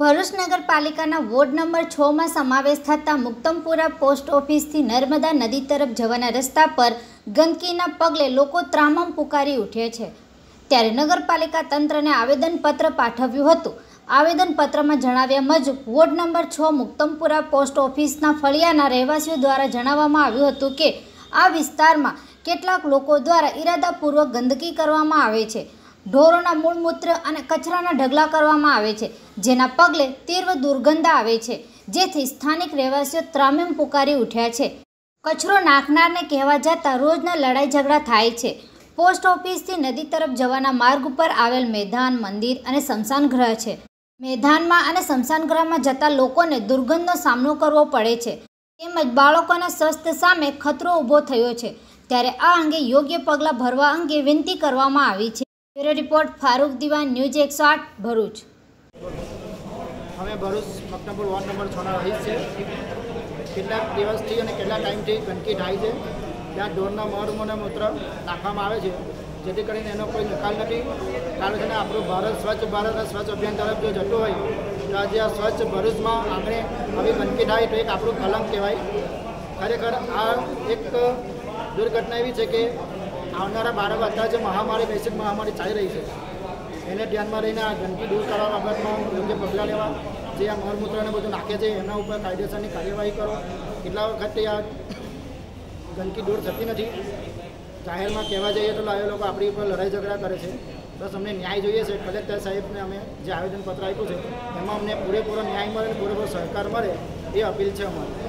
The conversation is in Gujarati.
ભરૂચ નગરપાલિકાના વોર્ડ નંબર 6 માં સમાવેશ થતા મુક્તમપુરા પોસ્ટ ઓફિસથી નર્મદા નદી તરફ જવાના રસ્તા પર ગંદકીના પગલે લોકો ત્રામમ પુકારી ઉઠે છે। ત્યારે નગરપાલિકા તંત્રને આવેદનપત્ર પાઠવ્યું હતું। આવેદનપત્રમાં જણાવ્યા મુજબ વોર્ડ નંબર 6 મુક્તમપુરા પોસ્ટ ઓફિસના ફળિયાના રહેવાસીઓ દ્વારા જણાવવામાં આવ્યું હતું કે આ વિસ્તારમાં કેટલાક લોકો દ્વારા ઇરાદાપૂર્વક ગંદકી કરવામાં આવે છે। ઢોરોના મૂળમૂત્ર અને કચરાના ઢગલા કરવામાં આવે છે, જેના પગલે તીવ્ર દુર્ગંધ આવે છે, જેથી સ્થાનિક રહેવાસીઓ ત્રામેમ પુકારી ઉઠ્યા છે। કચરો નાખનારને કહેવા જતાં રોજના લડાઈ ઝઘડા થાય છે। પોસ્ટ ઓફિસથી નદી તરફ જવાના માર્ગ ઉપર આવેલ મેદાન, મંદિર અને સ્મશાન ગૃહ છે। મેદાનમાં અને સ્મશાન ગૃહમાં જતા લોકોને દુર્ગંધનો સામનો કરવો પડે છે, તેમજ બાળકોના સ્વાસ્થ્ય સામે ખતરો ઊભો થયો છે। ત્યારે આ અંગે યોગ્ય પગલાં ભરવા અંગે વિનંતી કરવામાં આવી છે। Bureau report Farooq Diwan, news 108 Bharuch. અમે ભરૂચ મુક્તમપુર વોર્ડ નંબર 6 રહી છે। કેટલાક દિવસથી અને કેટલા ટાઈમથી ગંદકી થાય છે, ત્યાં ઢોરના મળમૂત્ર મૂત્ર નાખવામાં આવે છે, જેથી કરીને એનો કોઈ નિકાલ નથી। કારણ કે આપણું ભારત સ્વચ્છ ભારત સ્વચ્છ અભિયાન તરફ જો જતું હોય તો આજે આ સ્વચ્છ ભરૂચમાં આંગણે આવી ગંદકી થાય તો એક આપણું કલંક કહેવાય। ખરેખર આ એક દુર્ઘટના એવી છે કે આવનારા 12 અત્યારે જે મહામારી વૈશ્વિક મહામારી ચાલી રહી છે એને ધ્યાનમાં રહીને આ ગંદકી દૂર કરવા બાબતમાં યોગ્ય પગલાં લેવા। જે આ મળમૂત્રને બધું નાખે છે એના ઉપર કાયદેસરની કાર્યવાહી કરો। કેટલા વખતથી આ ગંદકી દૂર થતી નથી। જાહેરમાં કહેવા જઈએ તો એ લોકો આપણી ઉપર લડાઈ ઝઘડા કરે છે। બસ અમને ન્યાય જોઈએ છે। કલેક્ટર સાહેબને અમે જે આવેદનપત્ર આપ્યું છે એમાં અમને પૂરેપૂરો ન્યાય મળે અને પૂરેપૂરો સહકાર મળે એ અપીલ છે અમારી।